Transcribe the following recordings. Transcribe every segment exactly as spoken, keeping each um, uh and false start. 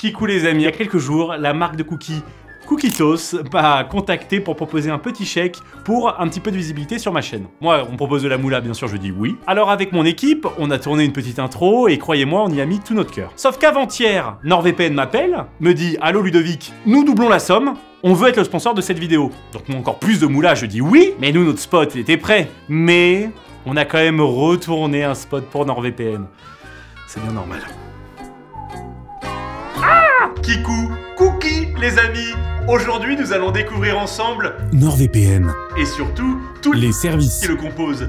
Kikou les amis, il y a quelques jours, la marque de cookies Cookitos m'a contacté pour proposer un petit chèque pour un petit peu de visibilité sur ma chaîne. Moi, on me propose de la moula, bien sûr, je dis oui. Alors avec mon équipe, on a tourné une petite intro et croyez-moi, on y a mis tout notre cœur. Sauf qu'avant-hier, NordVPN m'appelle, me dit « Allô Ludovic, nous doublons la somme, on veut être le sponsor de cette vidéo. » Donc moi, encore plus de moula, je dis oui, mais nous, notre spot, il était prêt. Mais on a quand même retourné un spot pour NordVPN. C'est bien normal. Kikou, Cookie les amis. Aujourd'hui nous allons découvrir ensemble NordVPN et surtout tous les services qui le composent.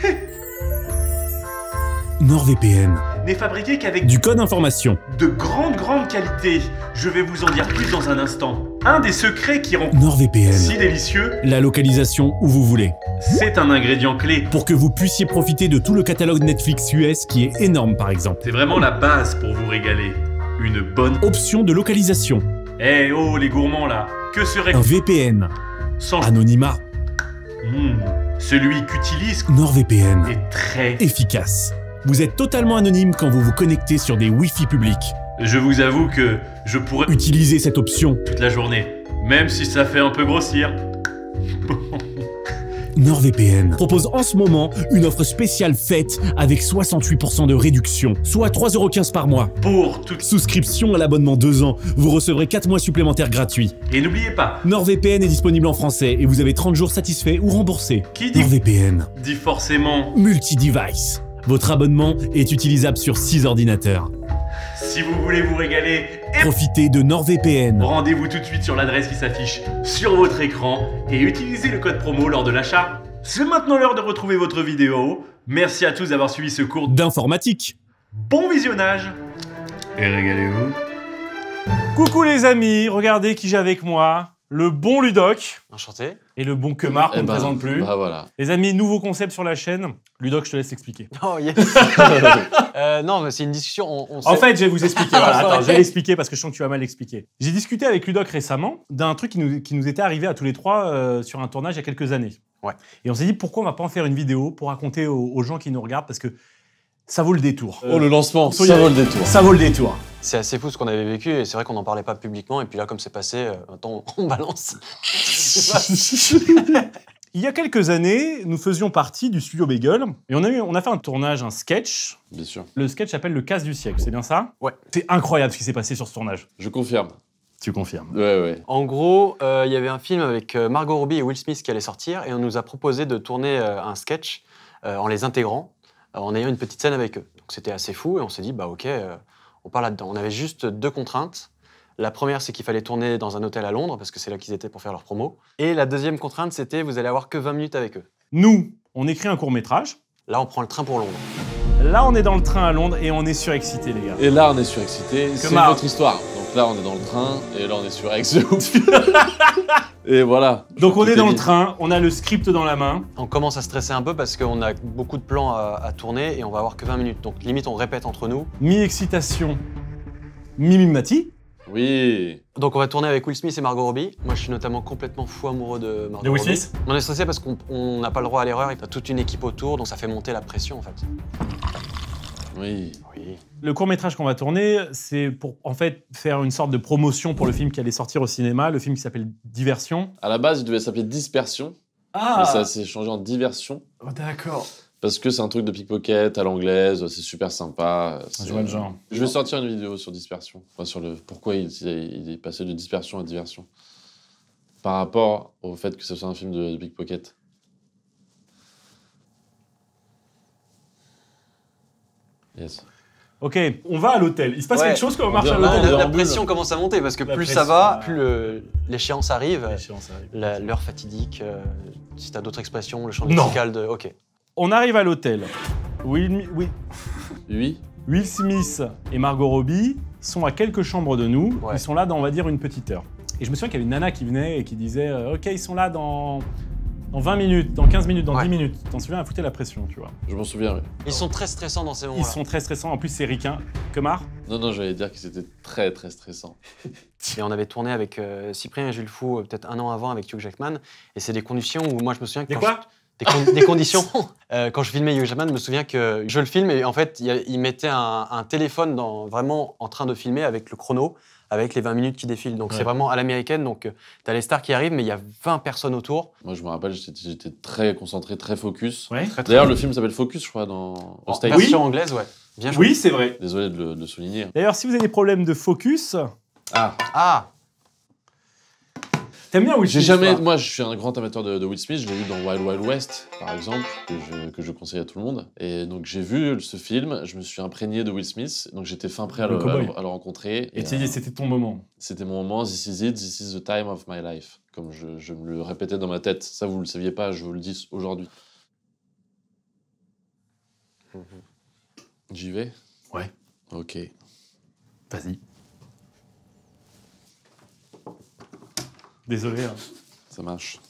NordVPN N'est fabriqué qu'avec du code information de grande grande qualité. Je vais vous en dire plus dans un instant. Un des secrets qui rend NordVPN si délicieux, la localisation où vous voulez, c'est un ingrédient clé pour que vous puissiez profiter de tout le catalogue Netflix U S qui est énorme par exemple. C'est vraiment la base pour vous régaler. Une bonne Option de localisation. Eh oh les gourmands là, que serait Un V P N. sans Anonymat. Mmh, celui qu'utilise NordVPN est très... efficace. Vous êtes totalement anonyme quand vous vous connectez sur des Wi-Fi publics. Je vous avoue que je pourrais Utilisez cette option. toute la journée, même si ça fait un peu grossir. NordVPN propose en ce moment une offre spéciale faite avec soixante-huit pour cent de réduction, soit trois euros quinze par mois. Pour toute... Souscription à l'abonnement deux ans, vous recevrez quatre mois supplémentaires gratuits. Et n'oubliez pas, NordVPN est disponible en français et vous avez trente jours satisfaits ou remboursés. qui dit, NordVPN, dit forcément, multi-device. Votre abonnement est utilisable sur six ordinateurs. si vous voulez vous régaler, et Profitez de NordVPN. rendez-vous tout de suite sur l'adresse qui s'affiche sur votre écran et utilisez le code promo lors de l'achat. C'est maintenant l'heure de retrouver votre vidéo. Merci à tous d'avoir suivi ce cours. D'informatique. Bon visionnage et régalez-vous. Coucou les amis, regardez qui j'ai avec moi. Le bon Ludoc Enchanté. et le bon Kemar qu'on Eh ne ben, présente plus. Bah voilà. Les amis, nouveau concept sur la chaîne. Ludoc, je te laisse expliquer. Oh yes. euh, non, mais c'est une discussion. On, on En sait- fait, je vais vous expliquer. Voilà, attends, Ouais. je vais l'expliquer parce que je sens que tu vas mal l'expliquer. J'ai discuté avec Ludoc récemment d'un truc qui nous, qui nous était arrivé à tous les trois euh, sur un tournage il y a quelques années. Ouais. Et on s'est dit pourquoi on va pas en faire une vidéo pour raconter aux, aux gens qui nous regardent parce que ça vaut le détour. Oh, le lancement, faut y ça aller. vaut le détour. Ça vaut le détour. c'est assez fou ce qu'on avait vécu et c'est vrai qu'on n'en parlait pas publiquement. Et puis là, comme c'est passé, euh, attends, on balance. Il y a quelques années, nous faisions partie du studio Bagel et on a, eu, on a fait un tournage, un sketch. Bien sûr. Le sketch s'appelle Le casse du siècle, c'est bien ça? Ouais. C'est incroyable ce qui s'est passé sur ce tournage. Je confirme. Tu confirmes. Ouais, ouais. En gros, euh, il y avait un film avec euh, Margot Robbie et Will Smith qui allait sortir et on nous a proposé de tourner euh, un sketch euh, en les intégrant, euh, en ayant une petite scène avec eux. Donc c'était assez fou et on s'est dit, bah ok, euh, on part là-dedans. On avait juste deux contraintes. La première, c'est qu'il fallait tourner dans un hôtel à Londres, parce que c'est là qu'ils étaient pour faire leur promo. Et la deuxième contrainte, c'était vous allez avoir que vingt minutes avec eux. Nous, on écrit un court-métrage. Là, on prend le train pour Londres. Là, on est dans le train à Londres et on est surexcité, les gars. Et là, on est surexcité. C'est Kemar. notre histoire. Donc là, on est dans le train. Et là, on est sur Aix. Et voilà. Donc on Tout est dans le dit. train, on a le script dans la main. On commence à stresser un peu parce qu'on a beaucoup de plans à, à tourner et on va avoir que vingt minutes. Donc limite, on répète entre nous. Mi-excitation, mi-mimati. Oui. Donc on va tourner avec Will Smith et Margot Robbie. Moi, je suis notamment complètement fou amoureux de Margot De Will Robbie. Smith. On est stressé parce qu'on on n'a pas le droit à l'erreur. Il y a toute une équipe autour, donc ça fait monter la pression en fait. Oui. Oui. Le court-métrage qu'on va tourner, c'est pour en fait faire une sorte de promotion pour le film qui allait sortir au cinéma, le film qui s'appelle Diversion. À la base, il devait s'appeler Dispersion. Ah Mais ça s'est changé en Diversion. Oh, d'accord. Parce que c'est un truc de pickpocket à l'anglaise. C'est super sympa. Je vois le genre. Je vais sortir une vidéo sur Dispersion. Enfin, sur le pourquoi il, il est passé de Dispersion à Diversion. Par rapport au fait que ce soit un film de, de pickpocket. Yes. Ok, on va à l'hôtel. Il se passe Ouais. quelque chose quand on On marche à vient- Là, l'hôtel? la, la déambule. pression commence à monter parce que La plus ça pression, va, ouais. plus le- l'échéance arrive. L'échéance arrive. La- L'heure fatidique, euh, si t'as d'autres expressions, le champ Non. lexical de. Ok. On arrive à l'hôtel. Will, Mi- oui. Oui. Will Smith et Margot Robbie sont à quelques chambres de nous. Ouais. Ils sont là dans, on va dire, une petite heure. Et je me souviens qu'il y avait une nana qui venait et qui disait euh, Ok, ils sont là dans, dans vingt minutes, dans quinze minutes, dans Ouais. dix minutes. T'en souviens, elle foutait la pression, tu vois. Je m'en souviens, oui. Ils sont très stressants dans ces moments-là. Ils sont très stressants. En plus, c'est ricain. Kemar. Non, non, j'allais dire qu'ils étaient très, très stressants. Et on avait tourné avec euh, Cyprien et Jules Fou euh, peut-être un an avant avec Hugh Jackman. Et c'est des conditions où moi je me souviens que Des quand quoi je- des, con- des conditions. Euh, quand je filmais Hugh Jackman, je me souviens que je le filme et en fait il, y a- il mettait un, un téléphone dans, vraiment en train de filmer avec le chrono avec les vingt minutes qui défilent. Donc Ouais. c'est vraiment à l'américaine, donc euh, t'as les stars qui arrivent, mais il y a vingt personnes autour. Moi, je me rappelle, j'étais j'étais très concentré, très focus. Ouais. Très, très D'ailleurs, bien. le film s'appelle Focus, je crois, dans... au En States. version anglaise, ouais. Bien joué. Oui, c'est vrai. Désolé de le, de le souligner. D'ailleurs, si vous avez des problèmes de focus, Ah, Ah, t'aimes bien Will j'ai Smith, jamais... toi Moi, je suis un grand amateur de, de Will Smith. Je l'ai vu dans Wild Wild West, par exemple, que je, que je conseille à tout le monde. Et donc, j'ai vu ce film, je me suis imprégné de Will Smith. Donc, j'étais fin prêt à Le le, à cowboy. le- à le rencontrer. Et Et, tu euh, dis, c'était ton moment. c'était mon moment. This is it, this is the time of my life. Comme je, je me le répétais dans ma tête. Ça, vous le saviez pas, je vous le dis aujourd'hui. J'y vais? Ouais. Ok. Vas-y. Désolé. Hein. Ça marche.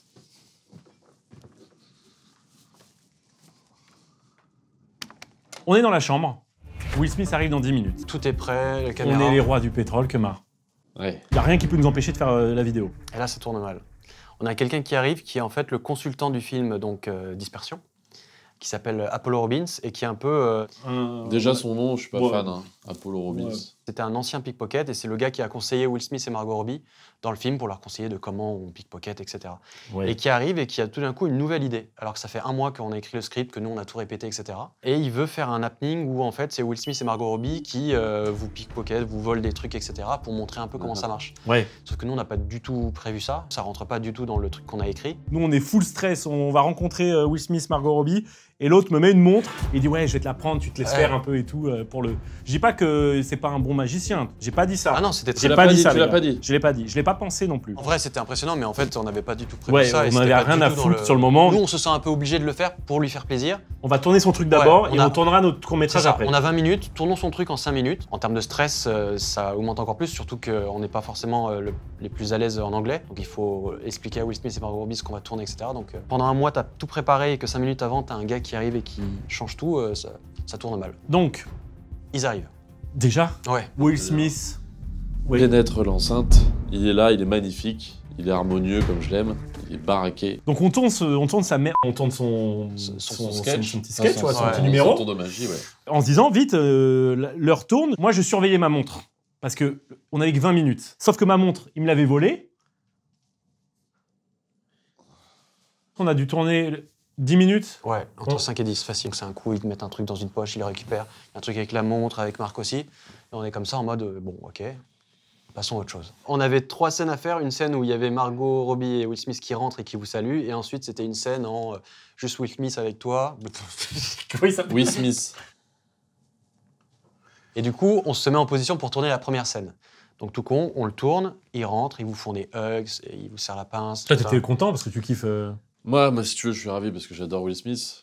On est dans la chambre. Will Smith arrive dans dix minutes. tout est prêt, la On caméra. est les rois du pétrole, Kemar. Ouais. Il n'y a rien qui peut nous empêcher de faire euh, la vidéo. Et là, ça tourne mal. On a quelqu'un qui arrive, qui est en fait le consultant du film donc euh, Dispersion, qui s'appelle Apollo Robbins et qui est un peu... euh, Déjà, son nom, je suis pas Ouais. fan. Hein. Apollo Robbins. Ouais. C'était un ancien pickpocket et c'est le gars qui a conseillé Will Smith et Margot Robbie dans le film pour leur conseiller de comment on pickpocket, et cetera. Ouais. Et qui arrive et qui a tout d'un coup une nouvelle idée. Alors que ça fait un mois qu'on a écrit le script, que nous on a tout répété, et cetera. Et il veut faire un happening où en fait c'est Will Smith et Margot Robbie qui euh, vous pickpocket, vous volent des trucs, et cetera pour montrer un peu comment Mhm. ça marche. Ouais. Sauf que nous on n'a pas du tout prévu ça. Ça rentre pas du tout dans le truc qu'on a écrit. Nous, on est full stress. On va rencontrer euh, Will Smith, Margot Robbie, et l'autre me met une montre et dit ouais, je vais te la prendre, tu te laisses Ouais. faire un peu et tout euh, pour le. Je dis pas que c'est pas un bon magicien. J'ai pas dit ça. Ah non, c'était J'ai très... l'as pas pas dit dit, ça. tu les l'as gars. pas dit. Je l'ai pas dit. Je l'ai pas pensé non plus. En vrai, c'était impressionnant, mais en fait, on n'avait pas du tout prévu Ouais, ça. et on c'était avait pas rien du à tout dans foutre le- sur le moment. Nous, on se sent un peu obligé de le faire pour lui faire plaisir. On va tourner son truc d'abord Ouais, on et a- on tournera notre court C'est métrage ça, après. on a vingt minutes, tournons son truc en cinq minutes. En termes de stress, euh, ça augmente encore plus, surtout qu'on n'est pas forcément euh, le- les plus à l'aise en anglais. Donc il faut expliquer à Will Smith et Margot Robbie ce qu'on va tourner, et cetera. Donc euh, pendant un mois, tu as tout préparé et que cinq minutes avant, tu as un gars qui arrive et qui change tout, euh, ça, ça tourne mal. Donc, Ils arrivent. déjà, Ouais. Will Smith. Oui. Pénètre l'enceinte. Il est là, il est magnifique. Il est harmonieux comme je l'aime. Il est baraqué. Donc on tourne, ce- on tourne sa mère, on tourne son, Son- son, son sketch. son petit sketch, Son- tu vois, son ouais. petit numéro, Son tour de magie, ouais. en se disant vite, euh, l'heure tourne. Moi, je surveillais ma montre parce que on avait que vingt minutes. Sauf que ma montre, il me l'avait volée. On a dû tourner dix minutes. Ouais, entre Ouais. cinq et dix, facile. C'est un coup, ils te mettent un truc dans une poche, ils le récupèrent. Un truc avec la montre, avec Marc aussi. Et on est comme ça en mode, euh, bon, ok, passons à autre chose. On avait trois scènes à faire. Une scène où il y avait Margot Robbie et Will Smith qui rentrent et qui vous saluent. Et ensuite, c'était une scène en euh, juste Will Smith avec toi. Comment il s'appelle Will Smith. Et du coup, on se met en position pour tourner la première scène. Donc tout con, on le tourne, ils rentrent, ils vous font des hugs, et ils vous serrent la pince. Toi, tout ça. t'étais content parce que tu kiffes. euh, Moi, moi, si tu veux, je suis ravi parce que j'adore Will Smith.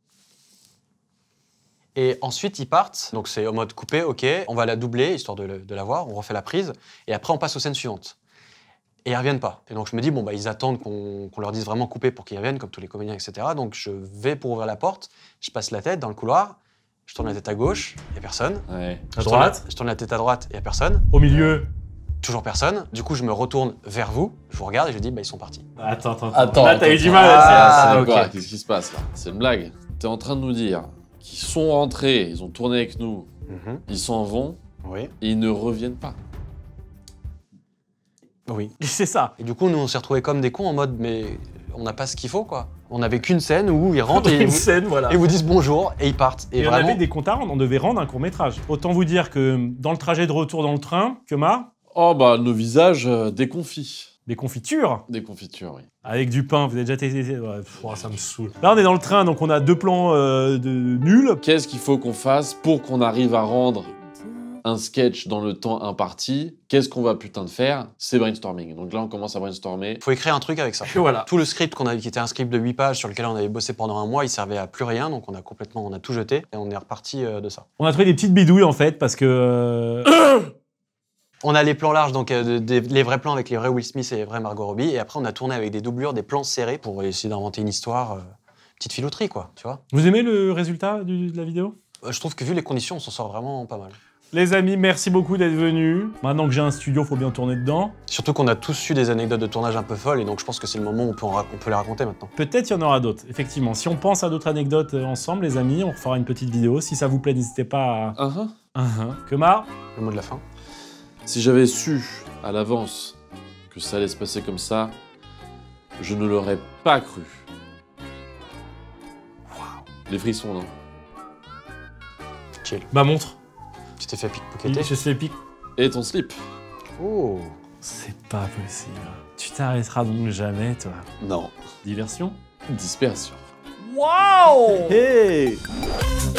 Et ensuite, ils partent. Donc c'est en mode coupé, ok, on va la doubler, histoire de, le- de la voir, on refait la prise. Et après, on passe aux scènes suivantes. Et ils reviennent pas. Et donc je me dis, bon, bah, ils attendent qu'on qu'on leur dise vraiment couper pour qu'ils reviennent, comme tous les comédiens, et cetera. Donc je vais pour ouvrir la porte, je passe la tête dans le couloir, je tourne la tête à gauche, il n'y a personne. Ouais. à Je tourne la- droite, Je tourne la tête à droite, il n'y a personne. au milieu. Toujours personne. Du coup, je me retourne vers vous, je vous regarde et je dis, bah, ils sont partis. Attends, attends, Attends, Là, t'as eu attends. du mal. Ah, c'est ok. quoi? Qu'est-ce qui se passe là? C'est une blague. T'es en train de nous dire qu'ils sont rentrés, ils ont tourné avec nous, Mhm. ils s'en vont Oui. et ils ne reviennent pas. Oui. C'est ça. Et du coup, nous, on s'est retrouvés comme des cons en mode, mais on n'a pas ce qu'il faut, quoi. On n'avait qu'une scène où ils rentrent et Une ils vous, scène, voilà. et ils vous disent bonjour et ils partent. Et, Et on vraiment, avait des comptes à rendre, on devait rendre un court métrage. Autant vous dire que dans le trajet de retour dans le train, Kemar, Oh bah, nos visages euh, déconfits. des confitures Des confitures, oui. avec du pain. Vous avez déjà testé ouais, pff, oh, ça me saoule. Là, on est dans le train, donc on a deux plans euh, de nuls. Qu'est-ce qu'il faut qu'on fasse pour qu'on arrive à rendre un sketch dans le temps imparti? Qu'est-ce qu'on va putain de faire? C'est brainstorming. Donc là, on commence à brainstormer. il faut écrire un truc avec ça. Et voilà. Tout le script qu'on avait, qui était un script de huit pages sur lequel on avait bossé pendant un mois, il servait à plus rien, donc on a complètement, on a tout jeté et on est reparti euh, de ça. On a trouvé des petites bidouilles en fait, parce que. euh, On a les plans larges, donc euh, de- des- les vrais plans avec les vrais Will Smith et les vrais Margot Robbie, et après on a tourné avec des doublures, des plans serrés pour essayer d'inventer une histoire, euh, petite filouterie quoi, tu vois. Vous aimez le résultat du- de la vidéo? Euh, Je trouve que vu les conditions, on s'en sort vraiment pas mal. Les amis, merci beaucoup d'être venus. Maintenant que j'ai un studio, faut bien tourner dedans. Surtout qu'on a tous eu des anecdotes de tournage un peu folles, et donc je pense que c'est le moment où on peut, en rac- on peut les raconter maintenant. Peut-être il y en aura d'autres, effectivement. Si on pense à d'autres anecdotes euh, ensemble, les amis, on fera une petite vidéo. Si ça vous plaît, n'hésitez pas à. Uh-huh. Uh-huh. Kemar, Le mot de la fin. Si j'avais su à l'avance que ça allait se passer comme ça, je ne l'aurais pas cru. Waouh. Les frissons, non? Chill. Ma montre. Tu t'es fait pickpocketer? Je sais pique. Et ton slip? Oh. C'est pas possible. Tu t'arrêteras donc jamais, toi. Non. Diversion? Dispersion. Waouh! Hey!